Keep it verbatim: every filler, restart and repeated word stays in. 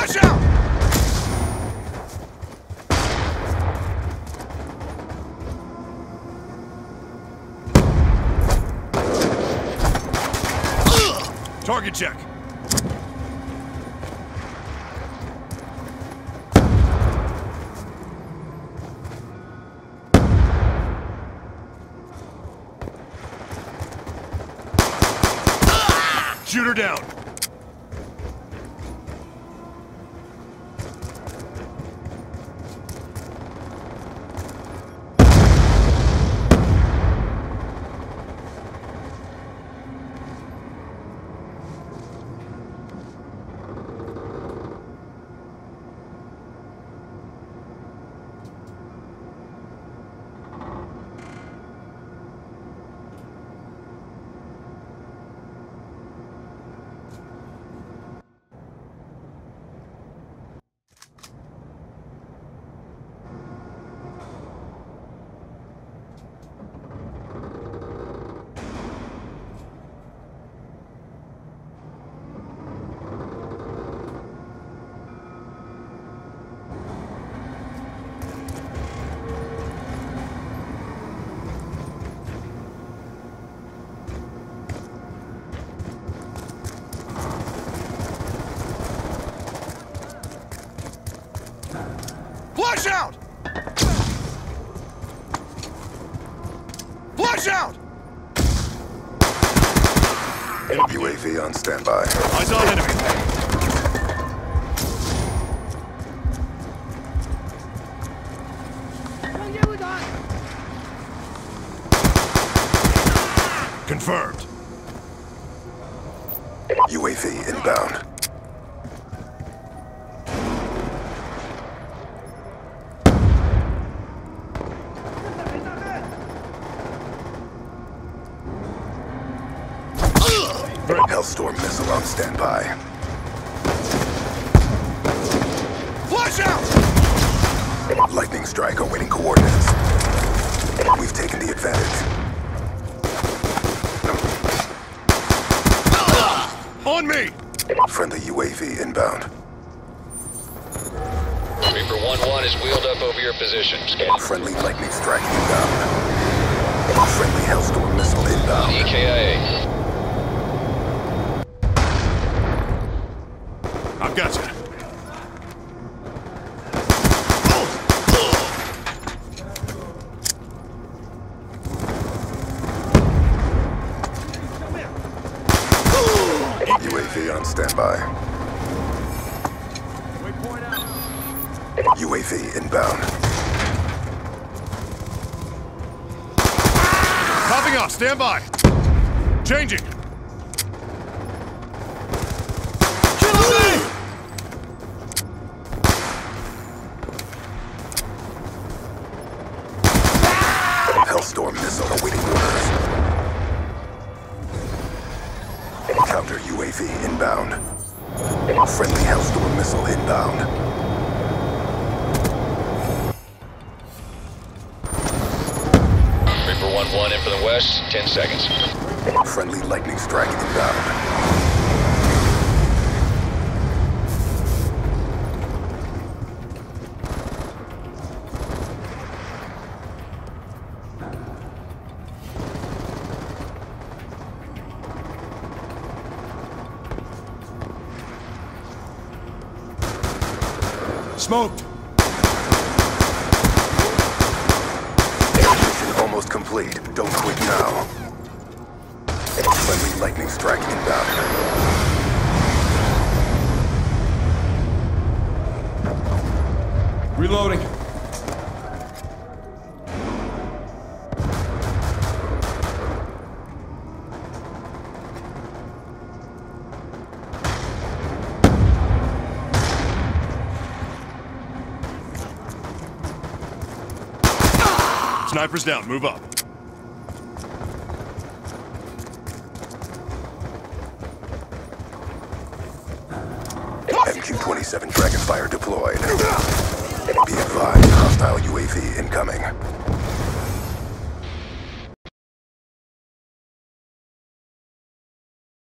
Flash out! Target check. Shoot her down. Flash out! Flash out! U A V on standby. Eyes on enemy. Confirmed. U A V inbound. Hellstorm missile on standby. Flash out! Lightning strike awaiting coordinates. We've taken the advantage. On me! Friendly U A V inbound. Reaper one one is wheeled up over your position. Scan. Friendly lightning strike inbound. Friendly Hellstorm missile inbound. E K I A. I've got you. U A V on standby. U A V inbound. Popping off, stand by. Changing. Hellstorm missile awaiting orders. Counter U A V inbound. Friendly Hellstorm missile inbound. Reaper one one in for the west. Ten seconds. Friendly lightning strike inbound. Smoked. Mission almost complete. Don't quit now. Friendly lightning strike inbound. Reloading. Sniper's down, move up. M Q twenty-seven Dragonfire deployed. Be advised, hostile U A V incoming.